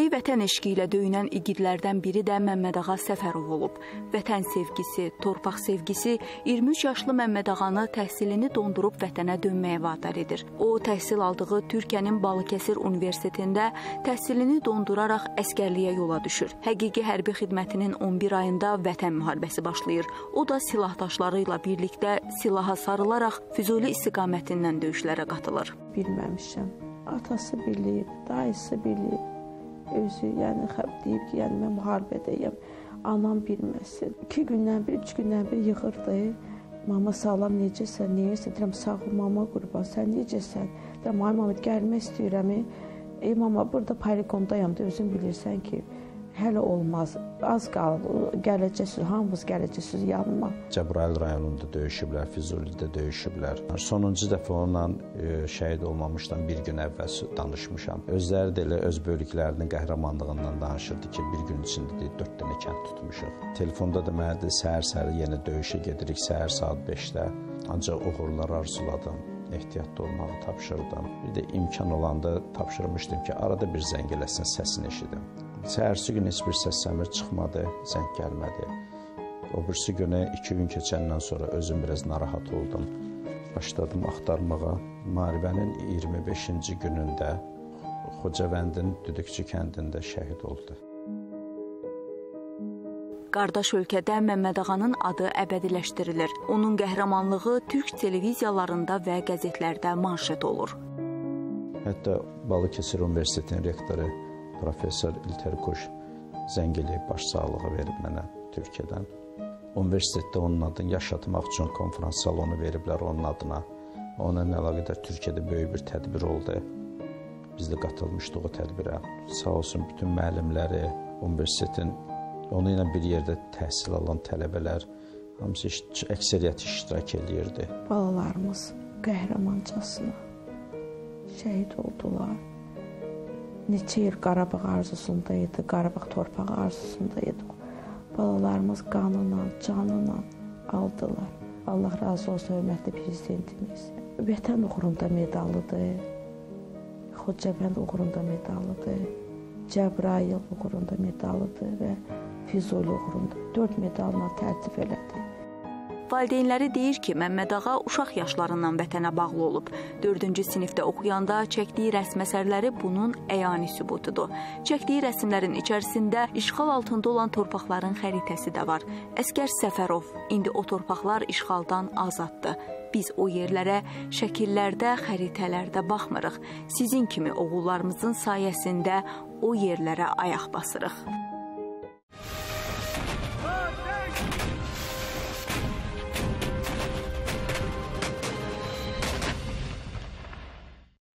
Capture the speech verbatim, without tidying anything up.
vətən eşqi ilə döyünən igidlərdən biri də Məmmədağa Səfərov olub. Vətən sevgisi, torpaq sevgisi iyirmi üç yaşlı Məmmədağanı təhsilini dondurub vətənə dönməyə vadar edir. O, təhsil aldığı Türkiyənin Balıkəsir Universitetində təhsilini donduraraq əskərliyə yola düşür. Həqiqi hərbi xidmətinin on bir ayında vətən müharibəsi başlayır. O da silahdaşları ilə birlikdə silaha sarılaraq Füzuli istiqamətindən döyüşlərə qatılır. Bilməmişəm. Atası bilir, dayısı bilir. Özü, yəni deyib ki, yəni mən müharibədəyəm, anam bilməsin. İki gündən bir, üç gündən bir yığırdı. Mama salam, necəsən, neyəsən? Deyirəm, sağ ol, mama qurban, sən necəsən? Deyirəm, ay mama, gəlmək istəyirəm. Ey mama, burada poligondayam da, özün bilirsən ki, hələ olmaz, az qalır, gələcəksiniz, hamımız gələcəksiniz yanıma. Cəbrayıl rayonunda döyüşüblər, Füzulidə döyüşüblər. Sonuncu dəfə onunla e, şəhid olmamışdan bir gün əvvəl danışmışam. Özləri də elə öz bölüklərinin qəhrəmanlığından danışırdı ki, bir gün içində deyir, dörd dənə kənd tutmuşuq. Telefonda da mənə də səhər-səhər yenə döyüşə gedirik, səhər saat beşdə. Ancaq uğurlar arzuladım, ehtiyatlı olmağı tapşırdım. Bir də imkan olanda tapşırmışdım ki, arada bir zəng eləsin, səsini eşidim. Səhərsi gün heç bir səs-səmir çıxmadı, zəng gəlmədi. O birisi günə iki gün keçəndən sonra özüm biraz narahat oldum. Başladım axtarmağa. Müharibənin iyirmi beşinci günündə Xocavəndin Düdükçü kəndində şəhid oldu. Qardaş ölkədə Məmmədağanın adı əbədiləşdirilir. Onun qəhrəmanlığı türk televiziyalarında və qəzetlərdə manşet olur. Hətta Balıkəsir Universitetinin rektoru Professor İlter Kuş zəng eləyib baş sağlığı verib mənə Türkiyədən. Universitetdə onun adını yaşatmaq üçün konferans salonu veriblər onun adına. Onunla əlaqədar Türkiyədə böyük bir tədbir oldu. Biz də qatılmışdıq o tədbirə. Sağ olsun bütün müəllimləri, universitetin onu ilə bir yerdə təhsil alan tələbələr, hamısı əksəriyyəti iştirak eləyirdi. Balalarımız qəhrəmancasına şəhid oldular. Neçə il Qarabağ arzusundaydı, Qarabağ torpağı arzusundaydı. Balalarımız qanına, canına aldılar. Allah razı olsun, hörmətli prezidentimiz. Vətən uğrunda medalıdır, Xocavənd uğrunda medalıdır, Cəbrayıl uğrunda medalıdır və Füzuli uğrunda dörd medalına tərtib elədi. Valideynləri deyir ki, Məmmədağa uşaq yaşlarından vətənə bağlı olub. dördüncü sinifdə oxuyanda çəkdiyi rəsm əsərləri bunun əyani sübutudur. Çəkdiyi rəsmlərin içərisində işğal altında olan torpaqların xəritəsi də var. Əskər Səfərov, indi o torpaqlar işğaldan azaddır. Biz o yerlərə şəkillərdə, xəritələrdə baxmırıq. Sizin kimi oğullarımızın sayəsində o yerlərə ayaq basırıq.